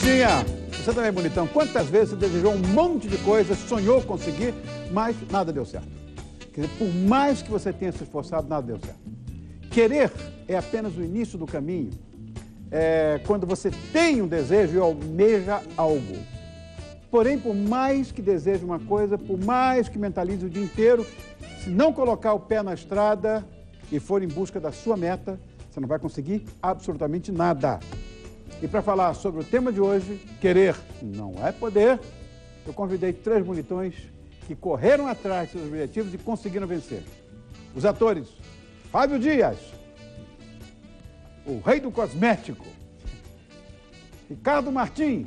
Bonitinha, você também é bonitão. Quantas vezes você desejou um monte de coisas, sonhou conseguir, mas nada deu certo? Quer dizer, por mais que você tenha se esforçado, nada deu certo. Querer é apenas o início do caminho. É quando você tem um desejo e almeja algo. Porém, por mais que deseje uma coisa, por mais que mentalize o dia inteiro, se não colocar o pé na estrada e for em busca da sua meta, você não vai conseguir absolutamente nada. E para falar sobre o tema de hoje, querer não é poder, eu convidei 3 bonitões que correram atrás de seus objetivos e conseguiram vencer. Os atores Fábio Dias, o rei do cosmético, Ricardo Martins,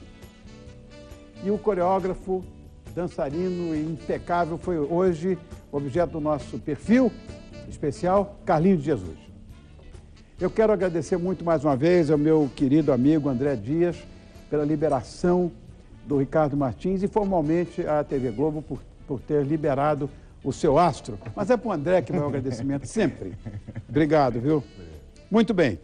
e o coreógrafo, dançarino e impecável, foi hoje objeto do nosso perfil especial, Carlinhos de Jesus. Eu quero agradecer muito mais uma vez ao meu querido amigo André Dias pela liberação do Ricardo Martins e formalmente à TV Globo por ter liberado o seu astro. Mas é para o André que vai o agradecimento sempre. Obrigado, viu? Muito bem.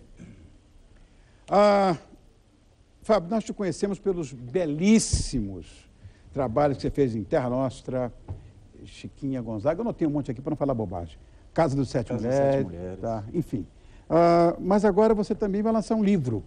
Fábio, nós te conhecemos pelos belíssimos trabalhos que você fez em Terra Nostra, Chiquinha Gonzaga. Eu não tenho um monte aqui para não falar bobagem. Casa dos Sete Mulheres. Tá, enfim. Mas agora você também vai lançar um livro.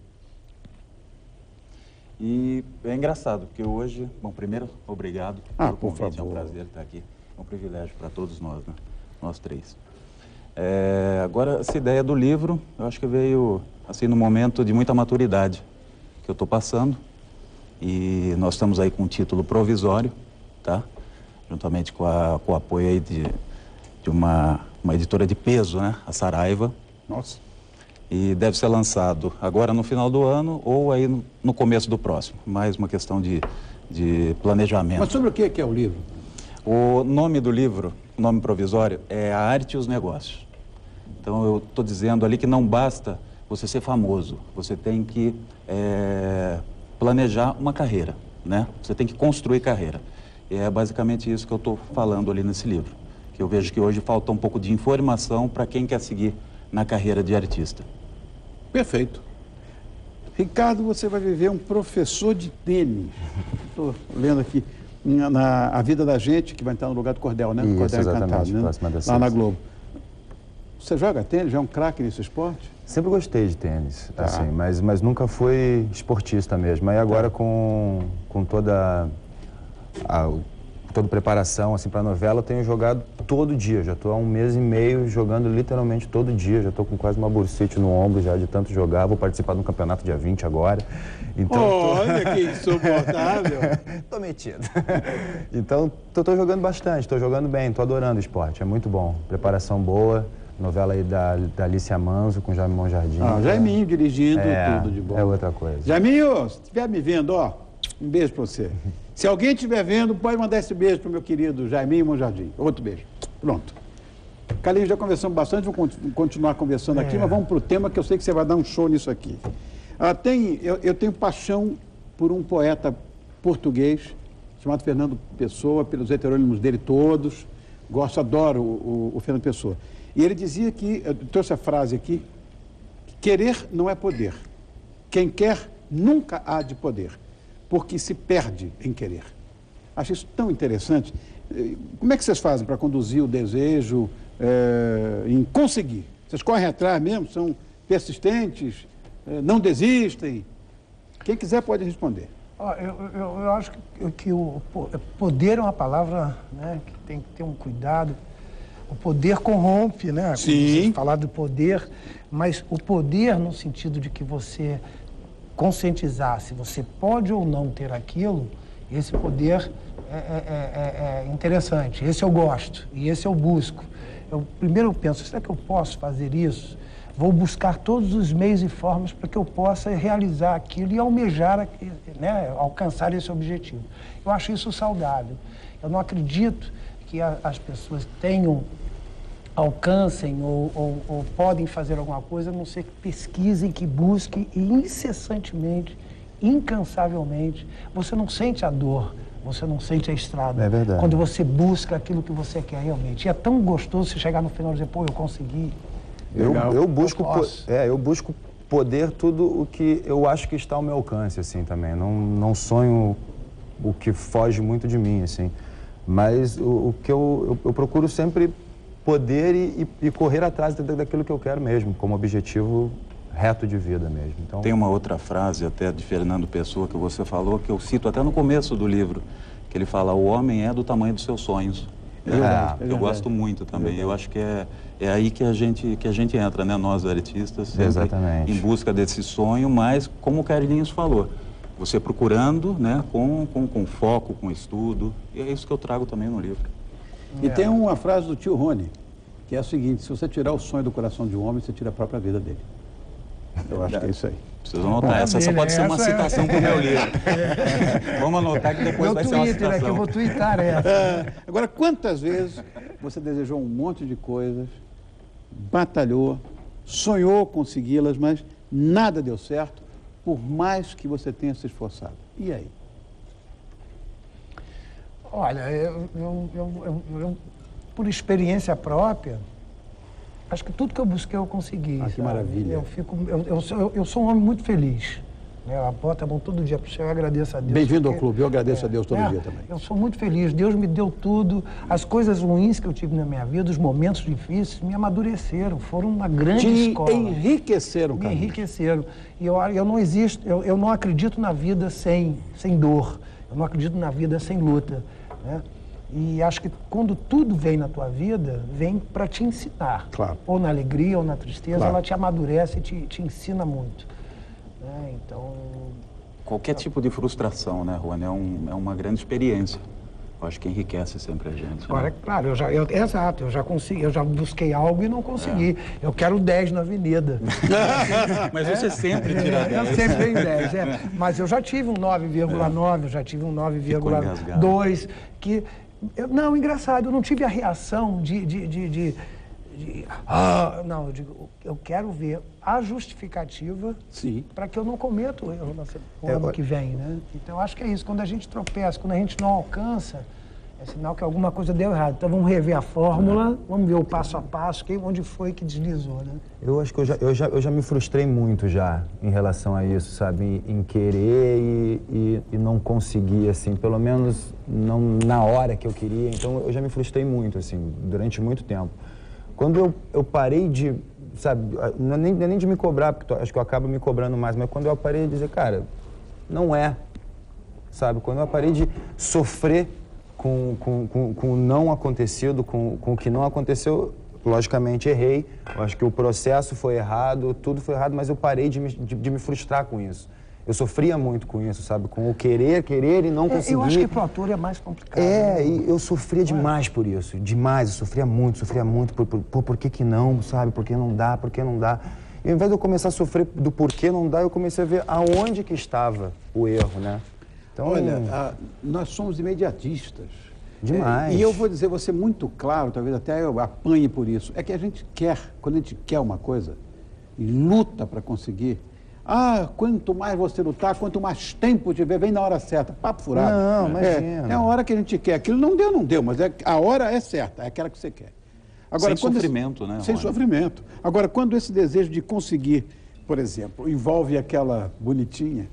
E é engraçado, porque hoje... Bom, primeiro, obrigado pelo por convite. favor. É um prazer estar aqui. É um privilégio para todos nós, né? Nós 3. Agora, essa ideia do livro, eu acho que veio, assim, num momento de muita maturidade que eu estou passando. E nós estamos aí com um título provisório, tá? Juntamente com o apoio aí de uma editora de peso, né? A Saraiva. Nossa. E deve ser lançado agora no final do ano ou aí no começo do próximo. Mais uma questão de planejamento. Mas sobre o que é o livro? O nome do livro, o nome provisório, é A Arte e os Negócios. Então eu estou dizendo ali que não basta você ser famoso, você tem que planejar uma carreira, né? Você tem que construir carreira. E é basicamente isso que eu estou falando ali nesse livro. Que eu vejo que hoje falta um pouco de informação para quem quer seguir na carreira de artista. Perfeito. Ricardo, você vai viver um professor de tênis. Estou lendo aqui A Vida da Gente, que vai entrar no lugar do Cordel, né? Isso, Cordel exatamente, Encantado, próxima da né? Lá na sexta. Globo. Você joga tênis? Já é um craque nesse esporte? Sempre gostei de tênis, Tá. assim, mas nunca fui esportista mesmo. Aí agora com toda preparação assim, para a novela, eu tenho jogado todo dia. Já estou há 1 mês e meio jogando literalmente todo dia. Já estou com quase uma bursite no ombro já de tanto jogar. Vou participar de um campeonato dia 20 agora. Então, Olha que insuportável. Tô metido. Então, tô jogando bastante, tô jogando bem, tô adorando o esporte. É muito bom. Preparação boa. Novela aí da Alicia Manso com Jaime Monjardim. Jaiminho dirigindo, tudo de bom. É outra coisa. Jaiminho, se estiver me vendo, ó, um beijo para você. Se alguém estiver vendo, pode mandar esse beijo para o meu querido Jaiminho Monjardim. Outro beijo. Pronto. Carlinhos, já conversamos bastante, vamos continuar conversando aqui, mas vamos para o tema que eu sei que você vai dar um show nisso aqui. Eu tenho paixão por um poeta português chamado Fernando Pessoa, pelos heterônimos dele todos. Adoro o Fernando Pessoa. E ele dizia que, eu trouxe a frase aqui, que querer não é poder. Quem quer nunca há de poder, porque se perde em querer. Acho isso tão interessante. Como é que vocês fazem para conduzir o desejo em conseguir? Vocês correm atrás mesmo? São persistentes? Não desistem? Quem quiser pode responder. Eu acho que o poder é uma palavra, né, que tem que ter um cuidado. O poder corrompe, né? Sim. Falar do poder, mas o poder no sentido de que você conscientizar se você pode ou não ter aquilo, esse poder é interessante. Esse eu gosto e esse eu busco. Primeiro eu penso, será que eu posso fazer isso? Vou buscar todos os meios e formas para que eu possa realizar aquilo e almejar, né, alcançar esse objetivo. Eu acho isso saudável. Eu não acredito que as pessoas alcancem ou podem fazer alguma coisa, a não ser que pesquisem, que busquem e incessantemente, incansavelmente. Você não sente a dor, você não sente a estrada. É verdade. Quando você busca aquilo que você quer realmente. E é tão gostoso você chegar no final e dizer, pô, eu consegui. Eu busco poder tudo o que eu acho que está ao meu alcance, assim, também. Não sonho o que foge muito de mim, assim. Mas o que eu procuro sempre poder e correr atrás daquilo que eu quero mesmo, como objetivo reto de vida mesmo. Então, tem uma outra frase até de Fernando Pessoa que você falou, que eu cito até no começo do livro, que ele fala: o homem é do tamanho dos seus sonhos. Eu gosto muito também. Eu acho que é aí que a gente entra, né? Nós artistas, sempre exatamente, em busca desse sonho, mas como o Carlinhos falou, você procurando, né? Com foco, com estudo, e é isso que eu trago também no livro. E tem uma frase do tio Rony, que é a seguinte: se você tirar o sonho do coração de um homem, você tira a própria vida dele. Eu acho que é isso aí. Vocês vão anotar, essa pode ser uma citação para o meu livro. Vamos anotar que depois vai ser uma citação. Que eu vou twittar essa. Agora, quantas vezes você desejou um monte de coisas, batalhou, sonhou consegui-las, mas nada deu certo, por mais que você tenha se esforçado? E aí? Olha, por experiência própria, acho que tudo que eu busquei eu consegui. Que maravilha. Eu sou um homem muito feliz. Eu boto a mão todo dia para o céu e agradeço a Deus. Bem-vindo ao clube, eu agradeço a Deus todo dia também. Eu sou muito feliz, Deus me deu tudo. As coisas ruins que eu tive na minha vida, os momentos difíceis, me amadureceram, foram uma grande escola. Enriqueceram, cara. Me enriqueceram. E eu não acredito na vida sem dor, eu não acredito na vida sem luta, né? E acho que quando tudo vem na tua vida, vem para te ensinar. Claro. Ou na alegria, ou na tristeza, claro, ela te amadurece e te ensina muito. Né? Então... Qualquer tipo de frustração, né, Rony, é uma grande experiência. Eu acho que enriquece sempre a gente. Agora, né? Claro, eu já consegui, eu já busquei algo e não consegui. Eu quero 10 na avenida. Mas você sempre tira 10. Eu sempre tenho 10, Mas eu já tive um 9,9, eu já tive um 9,2, que... Não, engraçado, eu não tive a reação não, eu digo, eu quero ver a justificativa para que eu não cometa o erro no ano que vem, né? Então, eu acho que é isso, quando a gente tropeça, quando a gente não alcança, é sinal que alguma coisa deu errado. Então, vamos rever a fórmula, vamos ver o passo a passo, onde foi que deslizou, né? Eu acho que eu já me frustrei muito já em relação a isso, sabe? Em querer e não conseguir, assim, pelo menos não na hora que eu queria. Então, eu já me frustrei muito, assim, durante muito tempo. Quando eu parei de, sabe, não é nem de me cobrar, porque acho que eu acabo me cobrando mais, mas quando eu parei de dizer, cara, não é, sabe? Quando eu parei de sofrer com o não acontecido, com o que não aconteceu, logicamente errei. Eu acho que o processo foi errado, tudo foi errado, mas eu parei de me frustrar com isso. Eu sofria muito com isso, sabe? Com o querer e não conseguir. Eu acho que pro ator é mais complicado. E eu sofria demais por isso, demais. Eu sofria muito por que não, sabe? Por que não dá, E ao invés de eu começar a sofrer do porquê não dá, eu comecei a ver aonde que estava o erro, né? Então, olha, nós somos imediatistas. Demais. E eu vou dizer, você muito claro, talvez até eu apanhe por isso, é que a gente quer, quando a gente quer uma coisa e luta para conseguir, quanto mais você lutar, quanto mais tempo tiver, vem na hora certa. Papo furado. Não, imagina. É a hora que a gente quer. Aquilo não deu, mas a hora é certa, é aquela que você quer. Agora, sem sofrimento, né? Sem sofrimento. Agora, quando esse desejo de conseguir, por exemplo, envolve aquela bonitinha,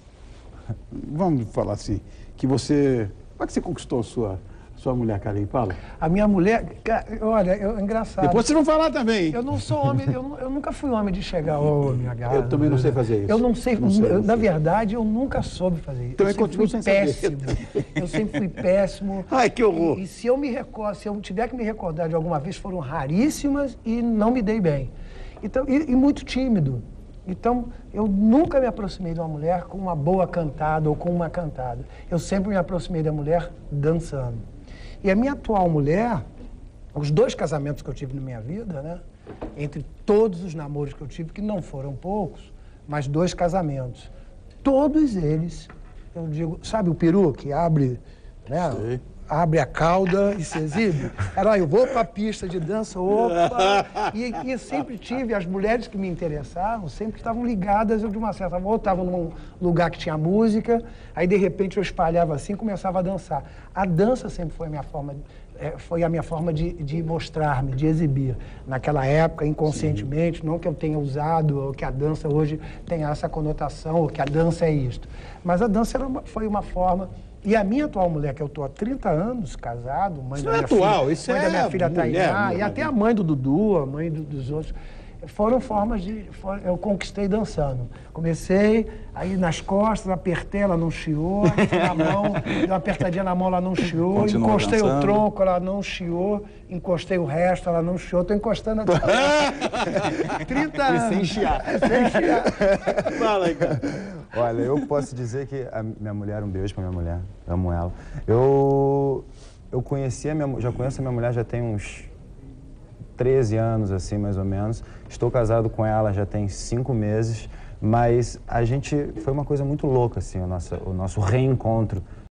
vamos falar assim, que você... Como é que você conquistou sua mulher, Carlinhos? Fala. A minha mulher, olha, é engraçado. Depois vocês vão falar também. Eu não sou homem, eu nunca fui homem de chegar, minha gata. Eu também não sei fazer isso. Eu não sei, na verdade, eu nunca soube fazer isso. Também continuo sem péssimo. Eu sempre fui péssimo. Ai, que horror. E se eu tiver que me recordar de alguma vez, foram raríssimas e não me dei bem. Então, e muito tímido. Então, eu nunca me aproximei de uma mulher com uma boa cantada ou com uma cantada. Eu sempre me aproximei da mulher dançando. E a minha atual mulher, os 2 casamentos que eu tive na minha vida, né? Entre todos os namoros que eu tive, que não foram poucos, mas 2 casamentos. Todos eles, eu digo, sabe o peru que abre, né? Sei. Abre a cauda e se exibe. Eu vou para a pista de dança, opa! E sempre tive, as mulheres que me interessavam, sempre estavam ligadas de uma certa forma. Ou estavam num lugar que tinha música, aí de repente eu espalhava assim e começava a dançar. A dança sempre foi a minha forma foi a minha forma de mostrar-me, de exibir. Naquela época, inconscientemente, não que eu tenha usado, ou que a dança hoje tenha essa conotação, ou que a dança é isto. Mas a dança foi uma forma... E a minha atual mulher, que eu estou há 30 anos casado, mãe da minha filha, isso mãe da minha filha mulher, Tainá, e até a mãe do Dudu, a mãe dos outros, foram formas eu conquistei dançando. Comecei, aí nas costas, apertei, ela não chiou, na mão, dei uma apertadinha na mão, ela não chiou, Continua encostei dançando. o tronco, ela não chiou, encostei o resto, ela não chiou, estou encostando até 30 anos. E sem chiar. Sem chiar. Fala aí, cara. Olha, eu posso dizer que a minha mulher, um beijo pra minha mulher, amo ela. Eu conheci já conheço a minha mulher já tem uns 13 anos, assim, mais ou menos. Estou casado com ela já tem 5 meses, mas a gente, foi uma coisa muito louca, assim, o nosso reencontro